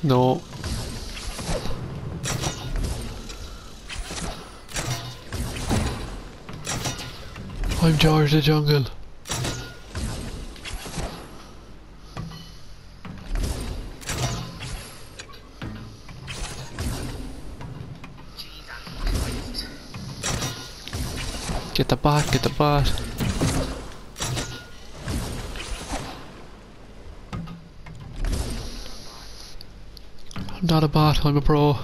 No. I'm George the Jungle. Get the bot, get the bot. I'm not a bot, I'm a pro.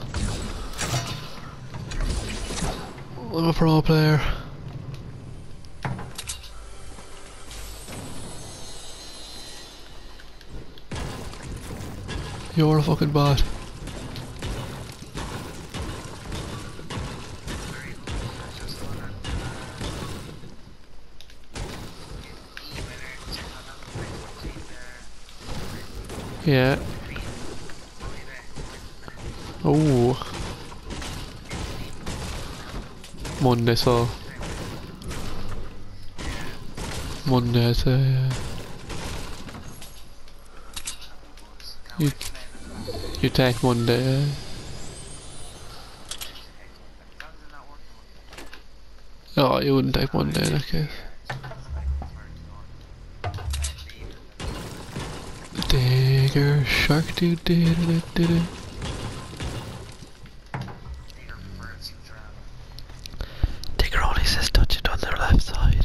I'm a pro player. You're a fucking bot. Yeah. Oh. Monday, so. Monday, so yeah. You take Monday. Oh, you wouldn't take Monday in that case. Digger shark doo doo doo doo doo. Digger only says touch it on the left side.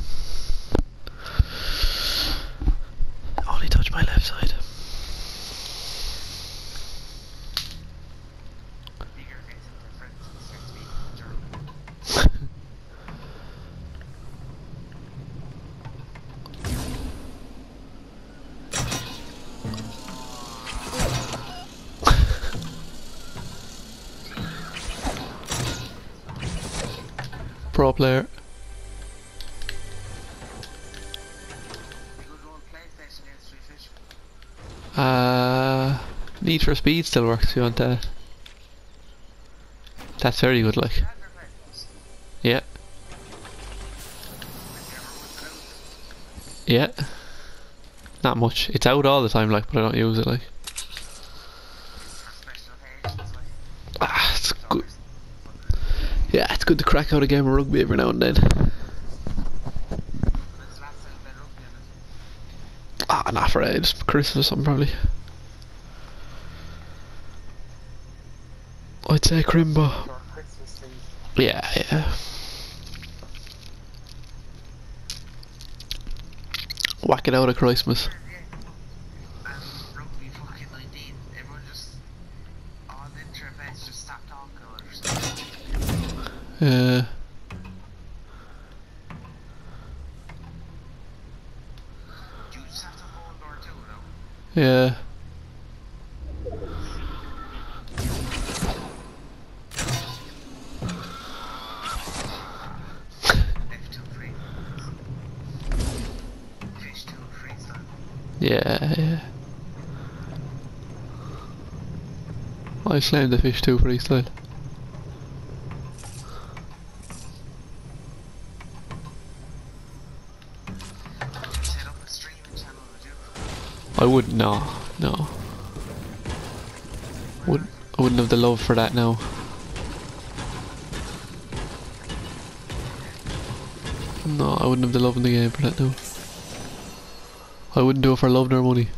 Only touch my left side. Pro player. Need for Speed still works if you want that. That's very good, like. Yeah. Yeah. Not much. It's out all the time, like, but I don't use it, like. Ah, it's good. Yeah, it's good to crack out a game of rugby every now and then. Ah, not for ages. Christmas or something, probably. I'd say Crimbo. Yeah, yeah. Whack it out at Christmas. Yeah. Yeah. Yeah, yeah. I slammed the fish too freestyle. I wouldn't, no. I wouldn't have the love for that now. No, I wouldn't have the love in the game for that now. I wouldn't do it for love nor money.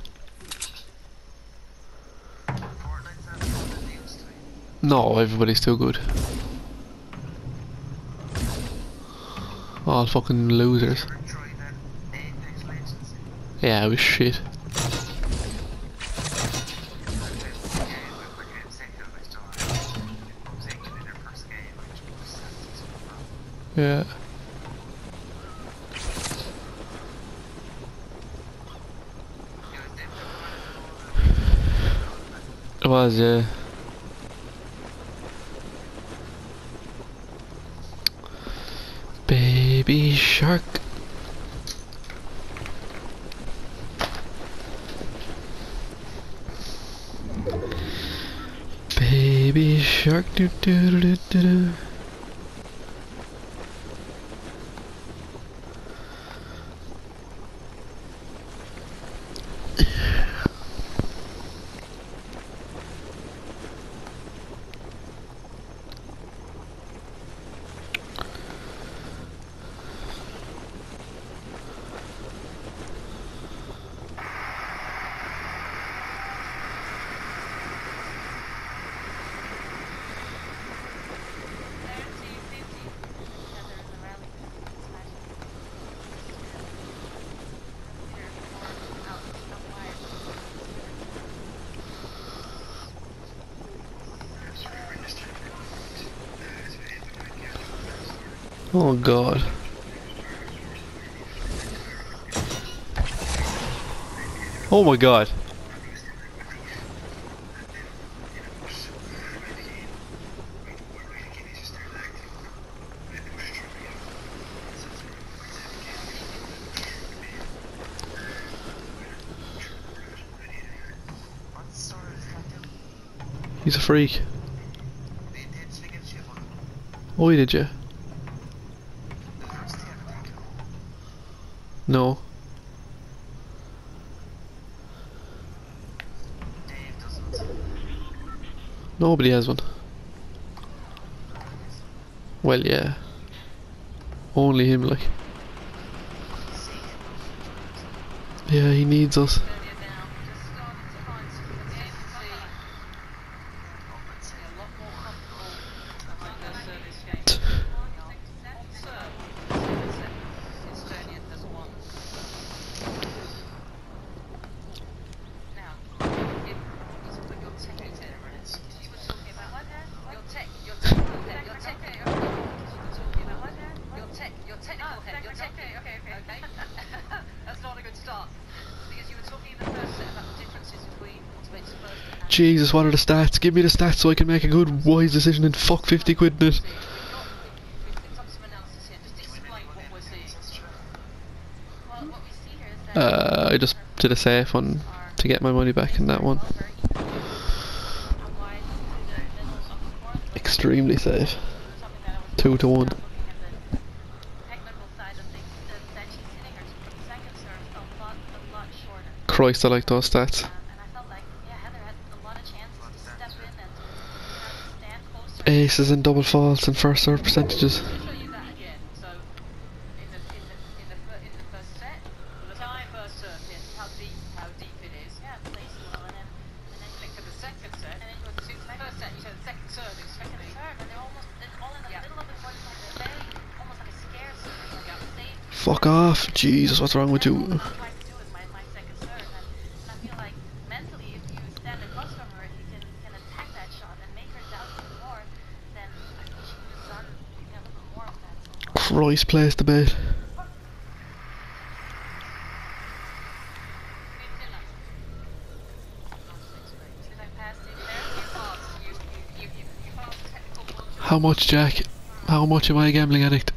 No, everybody's too good. All fucking losers. Yeah, it was shit. Yeah. It was, yeah. Baby shark. Baby shark, do do do do do. Oh god. Oh my god. He's a freak. Oh, did you? No. Nobody has one. Well, yeah. Only him, like. Yeah, he needs us. Jesus, what are the stats? Give me the stats so I can make a good, wise decision and fuck 50 quid in it. I just did a safe one to get my money back in that one. Extremely safe. 2 to 1. Christ, I like those stats. Aces and double faults and first serve percentages. Fuck off, Jesus, what's wrong with you? Christ, place the bet. How much, Jack? How much am I a gambling addict?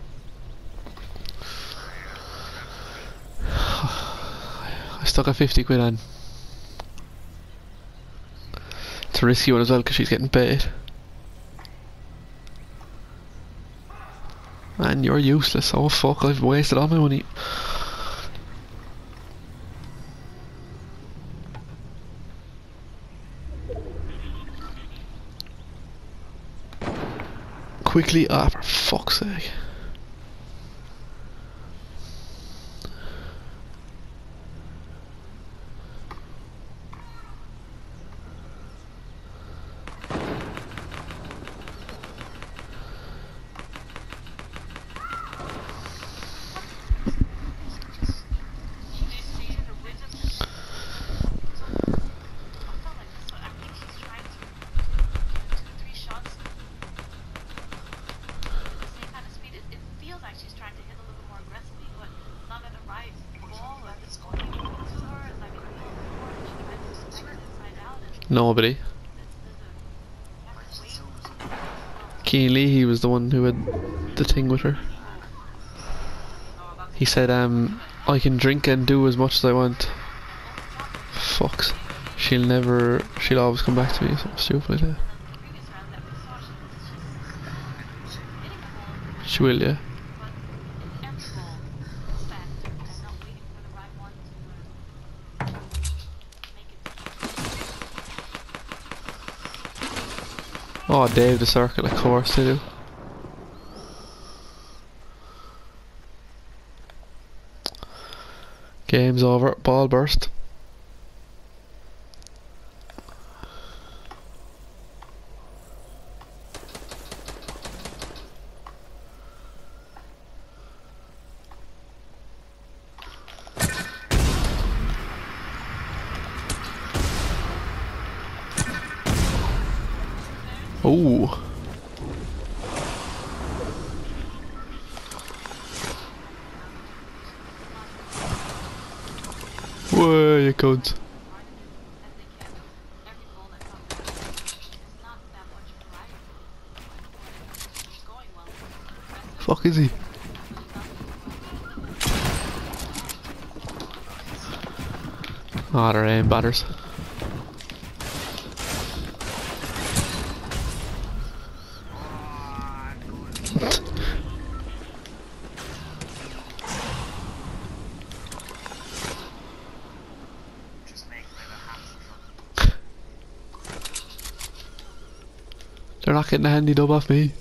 I stuck a 50 quid on. It's a risky one as well because she's getting paid. Man, you're useless. Oh fuck, I've wasted all my money. Quickly, ah, for fuck's sake. Nobody. Keely, he was the one who had the thing with her. He said, I can drink and do as much as I want. Fucks. She'll always come back to me, something stupid like that. She will, yeah. Oh, Dave the Circle, of course they do. Game's over, ball burst. Ooh. codes. Fuck is he? Ah, they're aim batters. They're not getting a handy dub off me.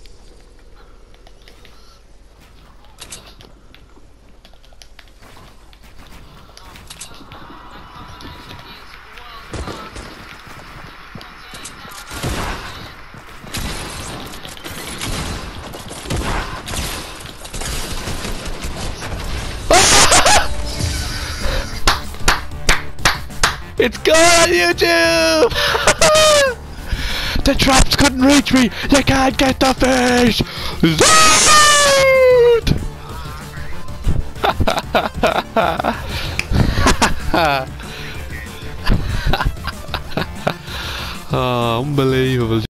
It's gone on YouTube! The traps couldn't reach me! You can't get the fish! Zoot! Oh, unbelievable.